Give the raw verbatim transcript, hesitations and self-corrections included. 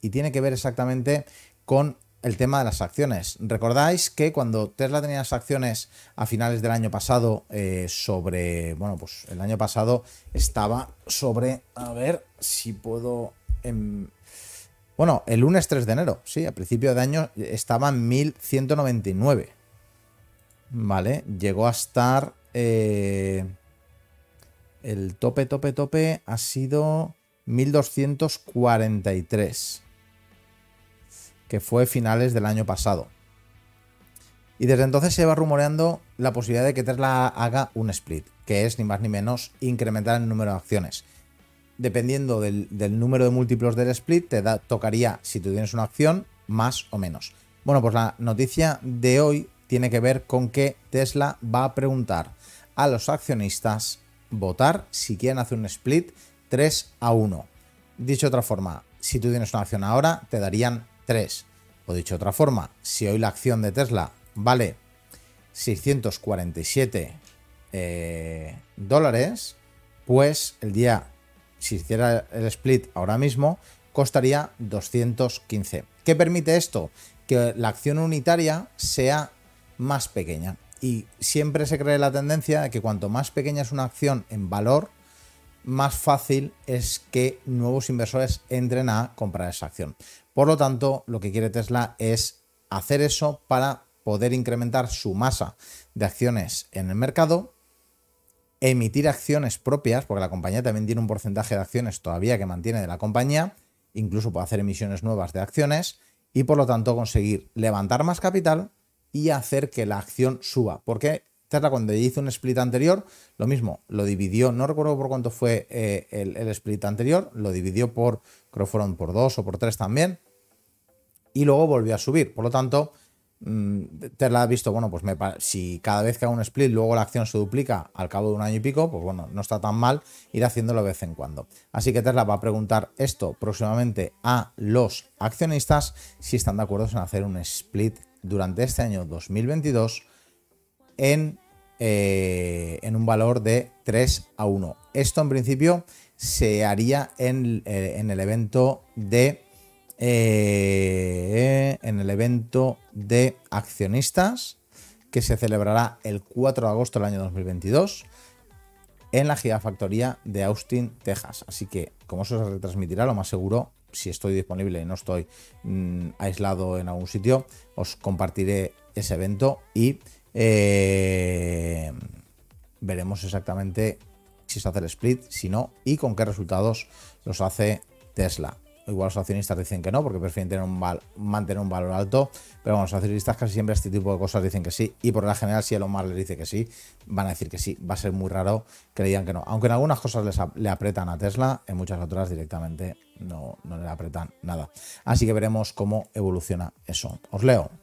y tiene que ver exactamente con el tema de las acciones. Recordáis que cuando Tesla tenía las acciones a finales del año pasado eh, sobre, bueno, pues el año pasado estaba sobre, a ver si puedo, en, bueno, el lunes tres de enero, sí, a principio de año estaba en mil ciento noventa y nueve, ¿vale? Llegó a estar, eh, el tope, tope, tope ha sido mil doscientos cuarenta y tres. Que fue finales del año pasado. Y desde entonces se va rumoreando la posibilidad de que Tesla haga un split, que es ni más ni menos incrementar el número de acciones. Dependiendo del, del número de múltiplos del split, te da, tocaría, si tú tienes una acción, más o menos. Bueno, pues la noticia de hoy tiene que ver con que Tesla va a preguntar a los accionistas votar si quieren hacer un split tres a uno. Dicho de otra forma, si tú tienes una acción ahora, te darían tres. O dicho de otra forma, si hoy la acción de Tesla vale seiscientos cuarenta y siete eh, dólares, pues el día, si hiciera el split ahora mismo, costaría doscientos quince. ¿Qué permite esto? Que la acción unitaria sea más pequeña. Y siempre se cree la tendencia de que cuanto más pequeña es una acción en valor, más fácil es que nuevos inversores entren a comprar esa acción. Por lo tanto, lo que quiere Tesla es hacer eso para poder incrementar su masa de acciones en el mercado, emitir acciones propias, porque la compañía también tiene un porcentaje de acciones todavía que mantiene de la compañía, incluso puede hacer emisiones nuevas de acciones y por lo tanto conseguir levantar más capital y hacer que la acción suba. Porque Tesla, cuando hizo un split anterior, lo mismo, lo dividió, no recuerdo por cuánto fue eh, el, el split anterior, lo dividió por, creo que fueron por dos o por tres también, y luego volvió a subir. Por lo tanto, mmm, Tesla ha visto, bueno, pues me, si cada vez que hago un split luego la acción se duplica al cabo de un año y pico, pues bueno, no está tan mal ir haciéndolo de vez en cuando. Así que Tesla va a preguntar esto próximamente a los accionistas si están de acuerdo en hacer un split durante este año dos mil veintidós en Eh, en un valor de tres a uno. Esto en principio se haría en, eh, en el evento de eh, en el evento de accionistas que se celebrará el cuatro de agosto del año dos mil veintidós en la Gigafactoría de Austin, Texas. Así que como eso se retransmitirá, lo más seguro, si estoy disponible y no estoy mmm, aislado en algún sitio, os compartiré ese evento y Eh, veremos exactamente si se hace el split, si no, y con qué resultados los hace Tesla. Igual los accionistas dicen que no, porque prefieren tener un val mantener un valor alto, pero bueno, los accionistas casi siempre a este tipo de cosas dicen que sí, y por la general si Elon Musk les dice que sí, van a decir que sí. Va a ser muy raro que le digan que no, aunque en algunas cosas les le apretan a Tesla, en muchas otras directamente no, no le apretan nada. Así que veremos cómo evoluciona eso. Os leo.